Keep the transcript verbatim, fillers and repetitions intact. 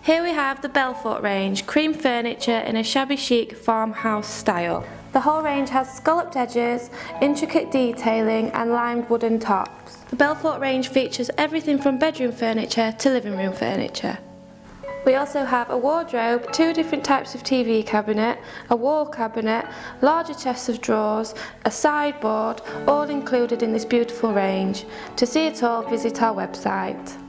Here we have the Belfort range, cream furniture in a shabby chic farmhouse style. The whole range has scalloped edges, intricate detailing and limed wooden tops. The Belfort range features everything from bedroom furniture to living room furniture. We also have a wardrobe, two different types of T V cabinet, a wall cabinet, larger chests of drawers, a sideboard, all included in this beautiful range. To see it all, visit our website.